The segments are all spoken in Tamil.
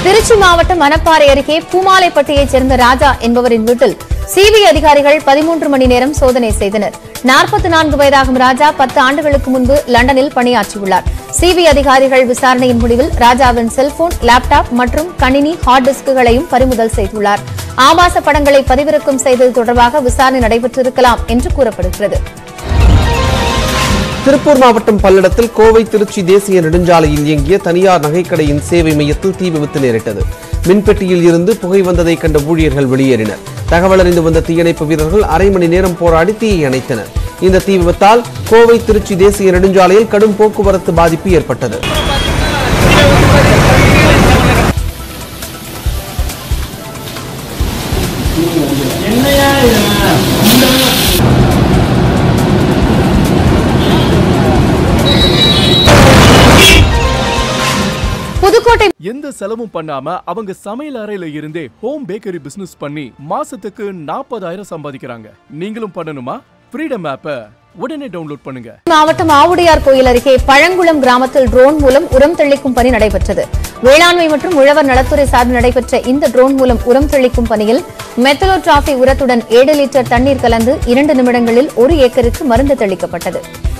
திருச்சி மாவட்டம் மணப்பாறை அருகே பூமாலைப்பட்டியைச் சேர்ந்த ராஜா என்பவரின் வீட்டில் CBI அதிகாரிகள் 13 மணி நேரம் சோதனை செய்தனர். 44 வயதாகும் ராஜா 10 ஆண்டுகளுக்கு முன்பு லண்டனில் பணியாற்றியுள்ளார். CBI அதிகாரிகள் விசாரணையின் முடிவில் ராஜாவின் செல்போன், லேப்டாப் மற்றும் கணினி ஹார்ட் டிஸ்குகளையும் பறிமுதல் செய்துள்ளார். ஆபாச படங்களை பதிவிறக்கம் செய்தது தொடர்பாக விசாரணை நடைபெற்றிருக்கலாம் என்று கூறப்படுகிறது. திருப்பூர் மாவட்டம் பல்லடத்தில் கோவை திருச்சி தேசிய நெடுஞ்சாலையில் இயங்கிய தனியார் நகைக்கடையின் சேவை மையத்தில் தீ விபத்து நேரிட்டது. மின்பெட்டியில் இருந்து புகை வந்ததை கண்ட ஊழியர்கள் வெளியேறினர். தகவல் அறிந்து வந்த தீயணைப்பு வீரர்கள் அரை மணி நேரம் போராடி தீயை அணைத்தனர். இந்த தீ விபத்தால் கோவை திருச்சி தேசிய நெடுஞ்சாலையில் கடும் போக்குவரத்து பாதிப்பு ஏற்பட்டது. எந்த செலவும் பண்ணாம அவங்க சமையல் அறையில இருந்தே ஹோம் பேக்கரி பிசினஸ் பண்ணி மாசத்துக்கு 40,000 சம்பாதிக்கிறாங்க. நீங்களும் பண்ணணுமா? ஃப்ரீடம் ஆப்பை உடனே டவுன்லோட் பண்ணுங்க. மாவட்டம் ஆவுடையார் கோயில் அருகே பழங்குளம் கிராமத்தில் ட்ரோன் மூலம் உரம் தெளிக்கும் பணி நடைபெற்றது. வேளாண்மை மற்றும் உழவர் நலத்துறை சார்பில் நடைபெற்ற இந்த ட்ரோன் மூலம் உரம் தெளிக்கும் பணியில் மெத்தலோட்ராபி உரத்துடன் 7 லிட்டர் தண்ணீர் கலந்து 2 நிமிடங்களில் 1 ஏக்கருக்கு மருந்து தெளிக்கப்பட்டது.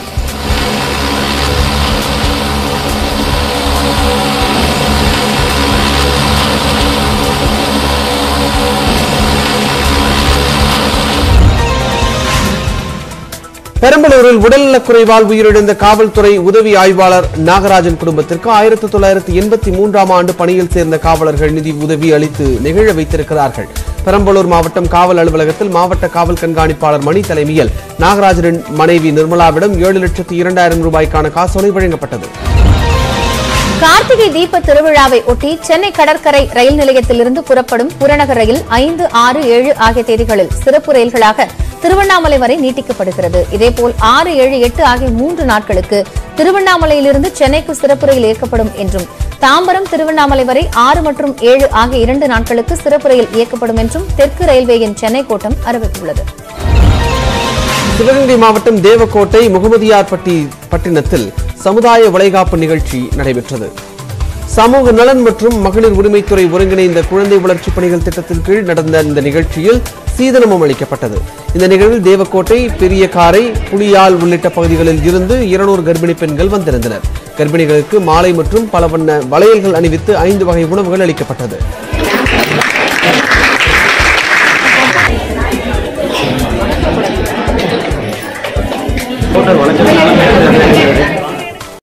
பெரம்பலூரில் உடல்நலக்குறைவால் உயிரிழந்த காவல்துறை உதவி ஆய்வாளர் நாகராஜன் குடும்பத்திற்கு 1983ஆம் ஆண்டு பணியில் சேர்ந்த காவலர்கள் நிதி உதவி அளித்து நிகழ வைத்திருக்கிறார்கள். பெரம்பலூர் மாவட்டம் காவல் அலுவலகத்தில் மாவட்ட காவல் கண்காணிப்பாளர் மணி தலைமையில் நாகராஜனின் மனைவி நிர்மலாவிடம் 7,02,000 ரூபாய்க்கான காசோலை வழங்கப்பட்டது. கார்த்திகை தீப திருவிழாவை ஒட்டி சென்னை கடற்கரை ரயில் நிலையத்திலிருந்து புறப்படும் புறநகர் ரயில் 5, 6, 7 ஆகிய தேதிகளில் சிறப்பு ரயில்களாக திருவண்ணாமலை வரை நீட்டிக்கப்படுகிறது. இதேபோல் 6, 7, 8 ஆகிய 3 நாட்களுக்கு திருவண்ணாமலையிலிருந்து சென்னைக்கு சிறப்பு ரயில் இயக்கப்படும் என்றும், தாம்பரம் திருவண்ணாமலை வரை 6 மற்றும் 7 ஆகிய 2 நாட்களுக்கு சிறப்பு ரயில் இயக்கப்படும் என்றும் தெற்கு ரயில்வேயின் சென்னை கோட்டம் அறிவித்துள்ளது. சிவகங்கை மாவட்டம் தேவக்கோட்டை முகமதியார் பட்டினத்தில் சமுதாய வளைகாப்பு நிகழ்ச்சி நடைபெற்றது. சமூக நலன் மற்றும் மகளிர் உரிமைத்துறை ஒருங்கிணைந்த குழந்தை வளர்ச்சி பணிகள் திட்டத்தின் கீழ் நடந்த இந்த நிகழ்ச்சியில் சீதனமும் அளிக்கப்பட்டது. இந்த நிகழ்வில் தேவக்கோட்டை, பெரியகாரை, புலியால் உள்ளிட்ட பகுதிகளில் இருந்து 200 கர்ப்பிணி பெண்கள் வந்திருந்தனர். கர்ப்பிணிகளுக்கு மாலை மற்றும் பல வண்ண வளையல்கள் அணிவித்து 5 வகை உணவுகள் அளிக்கப்பட்டது.